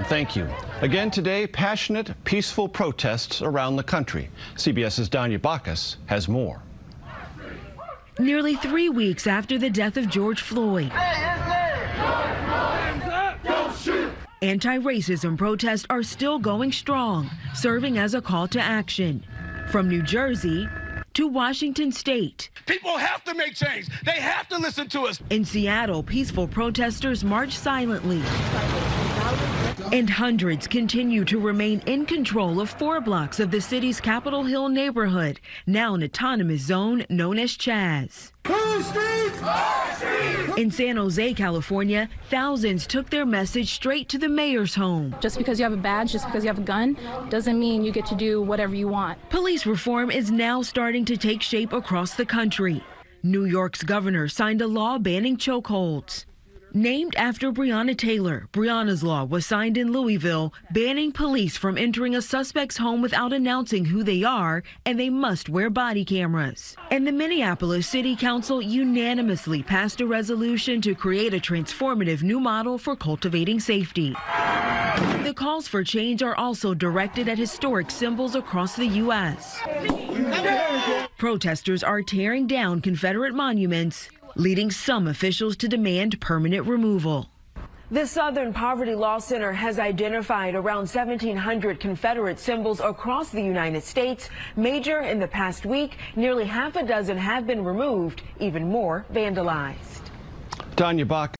thank you. Again today, passionate, peaceful protests around the country. CBS's Danya Bacchus has more. Nearly 3 weeks after the death of George Floyd, anti-racism protests are still going strong, serving as a call to action. From New Jersey to Washington State. People have to make change. They have to listen to us. In Seattle, peaceful protesters marched silently. And hundreds continue to remain in control of 4 blocks of the city's Capitol Hill neighborhood, now an autonomous zone known as Chaz. In San Jose, California, thousands took their message straight to the mayor's home. Just because you have a badge, just because you have a gun, doesn't mean you get to do whatever you want. Police reform is now starting to take shape across the country. New York's governor signed a law banning chokeholds. Named after Breonna Taylor, Breonna's law was signed in Louisville, banning police from entering a suspect's home without announcing who they are, and they must wear body cameras. And the Minneapolis City Council unanimously passed a resolution to create a transformative new model for cultivating safety. The calls for change are also directed at historic symbols across the U.S. Protesters are tearing down Confederate monuments, leading some officials to demand permanent removal. The Southern Poverty Law Center has identified around 1,700 Confederate symbols across the United States. Major in the past week, nearly half a dozen have been removed, even more vandalized. Danya Bacchus.